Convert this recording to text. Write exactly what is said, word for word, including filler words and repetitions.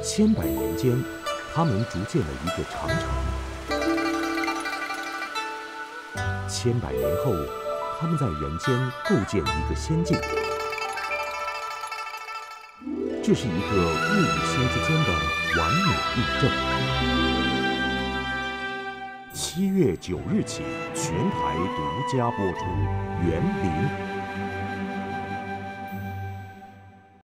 千百年间，他们逐建了一个长城。千百年后，他们在人间构建一个仙境。这是一个物与仙之间的完美印证。七月九日起，全台独家播出《园林》。